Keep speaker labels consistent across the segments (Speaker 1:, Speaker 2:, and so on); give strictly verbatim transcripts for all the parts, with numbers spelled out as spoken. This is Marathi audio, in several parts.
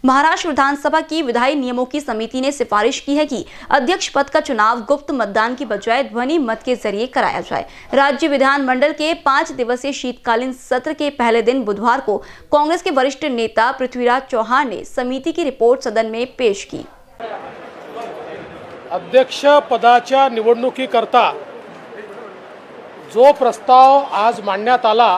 Speaker 1: महाराष्ट्र विधानसभा की विधायी नियमों की समिति ने सिफारिश की है कि अध्यक्ष पद का चुनाव गुप्त मतदान की बजाय ध्वनि मत के जरिए कराया जाए। राज्य विधानमंडल के पांच दिवसीय शीतकालीन सत्र के पहले दिन बुधवार को कांग्रेस के वरिष्ठ नेता पृथ्वीराज चौहान ने समिति की रिपोर्ट सदन में पेश की।
Speaker 2: अध्यक्ष पदाच्या निवडणुकीकरता जो प्रस्ताव आज मांडण्यात आला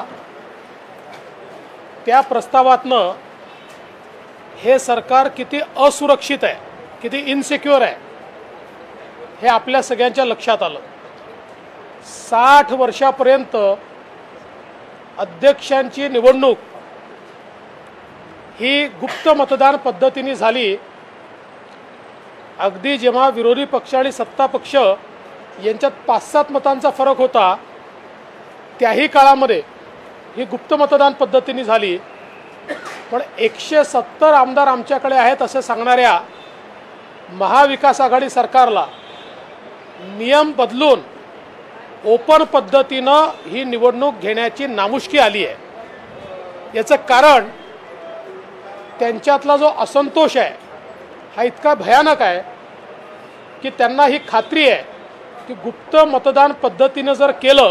Speaker 2: त्या प्रस्तावातनं हे सरकार किती असुरक्षित आहे, किती इनसिक्युअर आहे हे आपल्या सगळ्यांच्या लक्षात आलं। साठ वर्षापर्यंत अध्यक्षांची निवडणूक ही गुप्त मतदान पद्धतीने झाली। अगदी जेव्हा विरोधी पक्ष आणि सत्ता पक्ष यांच्यात पाच सात मतांचा फरक होता त्याही काळामध्ये ही गुप्त मतदान पद्धतीने झाली। पण एकशे सत्तर आमदार आमच्याकडे आहेत असे सांगणाऱ्या महाविकास आघाडी सरकारला नियम बदलून ओपन पद्धतीनं ही निवडणूक घेण्याची नामुष्की आली आहे। याचं कारण त्यांच्यातला जो असंतोष आहे हा इतका भयानक आहे की त्यांना ही खात्री आहे की गुप्त मतदान पद्धतीनं जर केलं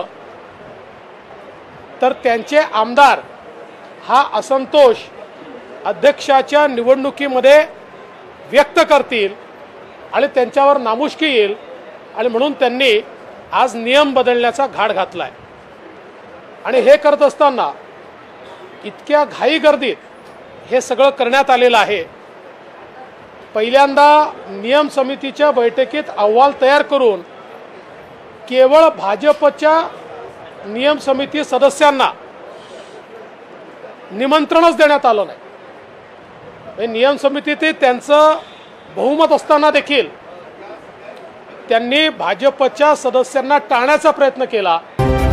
Speaker 2: तर त्यांचे आमदार हा असंतोष अध्यक्षाच्या निवडणुकीमध्ये व्यक्त करतील आणि त्यांच्यावर नामुष्की येईल आणि म्हणून त्यांनी आज नियम बदलण्याचा घाट घातलाय। आणि हे करत असताना इतक्या घाई गर्दीत हे सगळं करण्यात आलेलं आहे। पहिल्यांदा नियम समितीच्या बैठकीत अहवाल तयार करून केवळ भाजपच्या नियम समिती सदस्यांना निमंत्रणच देण्यात आलं नाही। नियम समितीत त्यांचं बहुमत असताना देखील त्यांनी भाजपच्या सदस्यांना टाळण्याचा प्रयत्न केला।